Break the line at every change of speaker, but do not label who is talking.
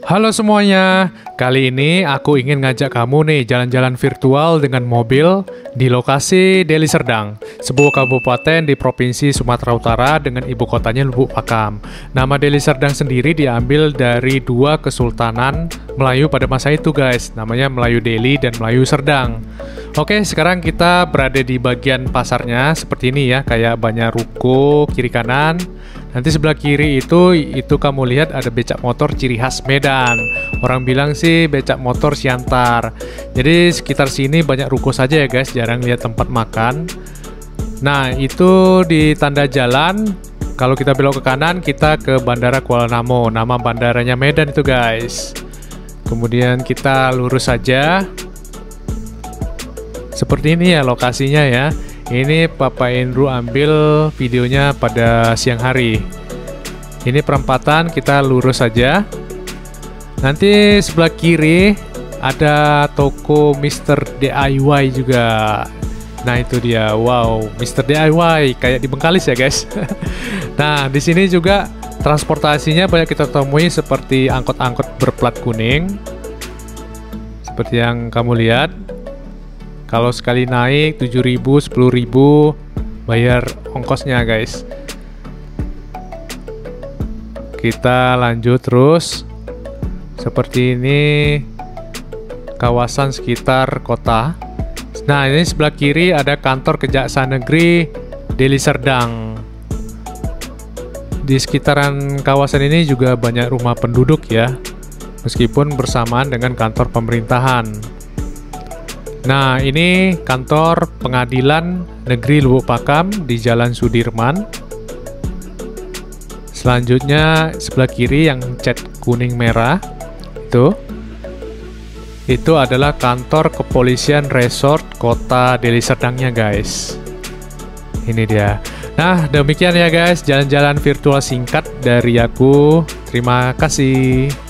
Halo semuanya, kali ini aku ingin ngajak kamu nih jalan-jalan virtual dengan mobil di lokasi Deli Serdang, sebuah kabupaten di Provinsi Sumatera Utara dengan ibu kotanya Lubuk Pakam. Nama Deli Serdang sendiri diambil dari dua kesultanan Melayu pada masa itu guys, namanya Melayu Deli dan Melayu Serdang. Oke, sekarang kita berada di bagian pasarnya seperti ini ya, kayak banyak ruko kiri kanan. Nanti sebelah kiri itu kamu lihat ada becak motor ciri khas Medan. Orang bilang sih becak motor Siantar. Jadi sekitar sini banyak ruko saja ya guys, jarang lihat tempat makan. Nah, itu di tanda jalan. Kalau kita belok ke kanan, kita ke Bandara Kuala Namu. Nama bandaranya Medan itu guys. Kemudian kita lurus saja. Seperti ini ya lokasinya ya. Ini Papa Andrew ambil videonya pada siang hari. Ini perempatan, kita lurus saja. Nanti sebelah kiri ada toko Mr. DIY juga. Nah itu dia, wow, Mr. DIY kayak di Bengkalis ya guys. Nah di sini juga transportasinya banyak kita temui seperti angkot-angkot berplat kuning. Seperti yang kamu lihat. Kalau sekali naik 7.000, 10.000 bayar ongkosnya guys. Kita lanjut terus. Seperti ini kawasan sekitar kota. Nah, ini sebelah kiri ada kantor Kejaksaan Negeri Deli Serdang. Di sekitaran kawasan ini juga banyak rumah penduduk ya, meskipun bersamaan dengan kantor pemerintahan. Nah, ini kantor Pengadilan Negeri Lubuk Pakam di Jalan Sudirman. Selanjutnya sebelah kiri yang cat kuning merah itu adalah kantor Kepolisian Resort Kota Deli Serdangnya guys. Ini dia. Nah, demikian ya guys, jalan-jalan virtual singkat dari aku. Terima kasih.